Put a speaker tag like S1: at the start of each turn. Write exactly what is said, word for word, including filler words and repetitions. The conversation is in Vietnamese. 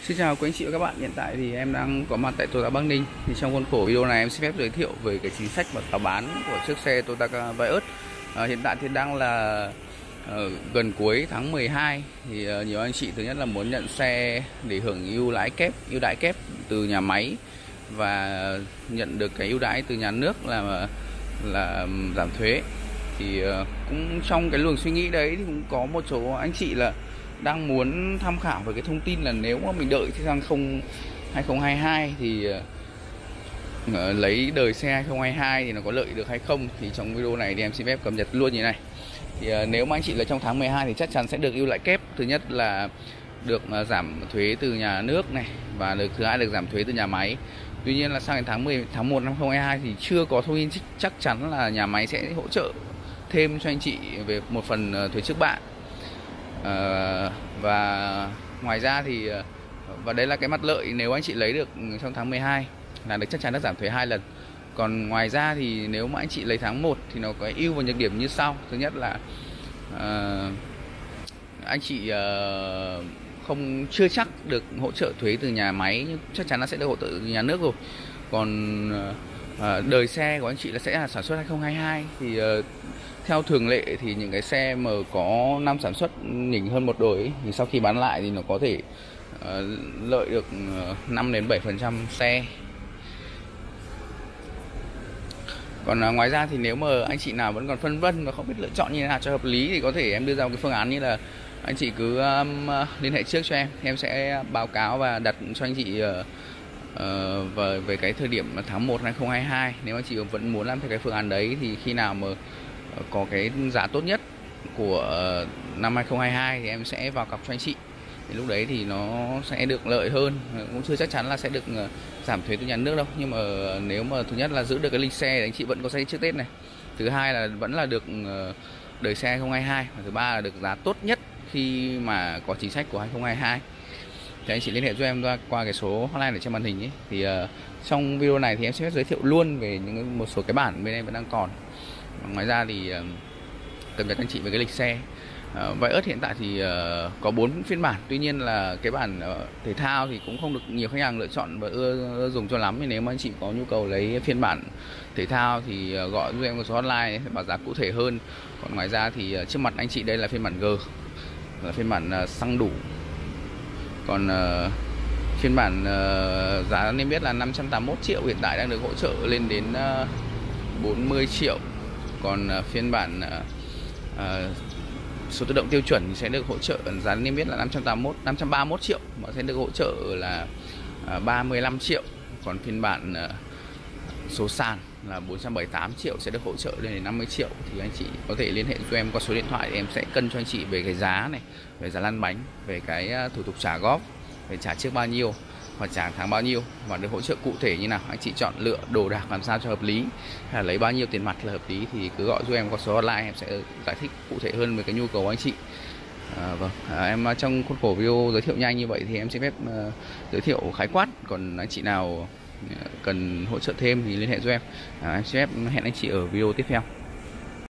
S1: Xin chào quý anh chị và các bạn. Hiện tại thì em đang có mặt tại Toyota Bắc Ninh. Thì trong khuôn khổ video này em xin phép giới thiệu về cái chính sách và chào bán của chiếc xe Toyota Vios. À, hiện tại thì đang là uh, gần cuối tháng mười hai. Thì uh, nhiều anh chị thứ nhất là muốn nhận xe để hưởng ưu lãi kép, ưu đãi kép từ nhà máy và nhận được cái ưu đãi từ nhà nước là là giảm thuế. Thì uh, cũng trong cái luồng suy nghĩ đấy thì cũng có một số anh chị là đang muốn tham khảo về cái thông tin là nếu mà mình đợi sang hai không hai hai thì uh, lấy đời xe hai không hai hai thì nó có lợi được hay không. Thì trong video này thì em xin phép cập nhật luôn như này. Thì uh, nếu mà anh chị lấy trong tháng mười hai thì chắc chắn sẽ được ưu đãi kép. Thứ nhất là được uh, giảm thuế từ nhà nước này, và được thứ hai được giảm thuế từ nhà máy. Tuy nhiên là sang đến tháng mười tháng một năm hai không hai hai thì chưa có thông tin chắc chắn là nhà máy sẽ hỗ trợ thêm cho anh chị về một phần uh, thuế trước bạ. Uh, và ngoài ra thì và đấy là cái mặt lợi nếu anh chị lấy được trong tháng mười hai là được chắc chắn được giảm thuế hai lần. Còn ngoài ra thì nếu mà anh chị lấy tháng một thì nó có ưu và nhược điểm như sau. Thứ nhất là uh, anh chị uh, không chưa chắc được hỗ trợ thuế từ nhà máy, nhưng chắc chắn nó sẽ được hỗ trợ từ nhà nước rồi. Còn uh, đời xe của anh chị là sẽ là sản xuất hai không hai hai thì uh, theo thường lệ thì những cái xe mà có năm sản xuất nhỉnh hơn một đời ấy, thì sau khi bán lại thì nó có thể uh, lợi được năm đến bảy phần trăm xe. Còn uh, ngoài ra thì nếu mà anh chị nào vẫn còn phân vân và không biết lựa chọn như thế nào cho hợp lý thì có thể em đưa ra một cái phương án như là anh chị cứ um, liên hệ trước cho em, em sẽ báo cáo và đặt cho anh chị uh, uh, về, về cái thời điểm tháng một năm hai không hai hai. Nếu anh chị vẫn muốn làm theo cái phương án đấy thì khi nào mà có cái giá tốt nhất của năm hai không hai hai thì em sẽ vào cọc cho anh chị. Thì lúc đấy thì nó sẽ được lợi hơn, cũng chưa chắc chắn là sẽ được giảm thuế từ nhà nước đâu. Nhưng mà nếu mà thứ nhất là giữ được cái lịch xe thì anh chị vẫn có xe trước Tết này. Thứ hai là vẫn là được đời xe hai không hai hai. Và thứ ba là được giá tốt nhất khi mà có chính sách của hai không hai hai. Thì anh chị liên hệ cho em qua, qua cái số hotline ở trên màn hình ấy. Thì uh, trong video này thì em sẽ giới thiệu luôn về những một số cái bản bên em vẫn đang còn. Ngoài ra thì uh, cập nhật anh chị về cái lịch xe. uh, Vios hiện tại thì uh, có bốn phiên bản. Tuy nhiên là cái bản uh, thể thao thì cũng không được nhiều khách hàng lựa chọn và ưa, ưa dùng cho lắm. Thì nếu mà anh chị có nhu cầu lấy phiên bản thể thao thì uh, gọi giúp em một số hotline bảo giá cụ thể hơn. Còn ngoài ra thì uh, trước mặt anh chị đây là phiên bản G, là phiên bản uh, xăng đủ. Còn uh, phiên bản uh, giá nên biết là năm trăm tám mươi mốt triệu hiện tại đang được hỗ trợ lên đến uh, bốn mươi triệu. Còn uh, phiên bản uh, uh, số tự động tiêu chuẩn thì sẽ được hỗ trợ giá niêm yết là năm trăm tám mươi mốt, năm trăm ba mươi mốt triệu mà sẽ được hỗ trợ là uh, ba mươi lăm triệu. Còn phiên bản uh, số sàn là bốn trăm bảy mươi tám triệu sẽ được hỗ trợ lên đến năm mươi triệu. Thì anh chị có thể liên hệ cho em qua số điện thoại, em sẽ cân cho anh chị về cái giá này, về giá lăn bánh, về cái uh, thủ tục trả góp, về trả trước bao nhiêu và trả tháng bao nhiêu và được hỗ trợ cụ thể như nào. Anh chị chọn lựa đồ đạc làm sao cho hợp lý, hay là lấy bao nhiêu tiền mặt là hợp lý thì cứ gọi cho em qua số hotline, em sẽ giải thích cụ thể hơn về cái nhu cầu của anh chị. À, vâng, à, em trong khuôn khổ video giới thiệu nhanh như vậy thì em xin phép uh, giới thiệu khái quát. Còn anh chị nào cần hỗ trợ thêm thì liên hệ cho em. À, em xin phép hẹn anh chị ở video tiếp theo.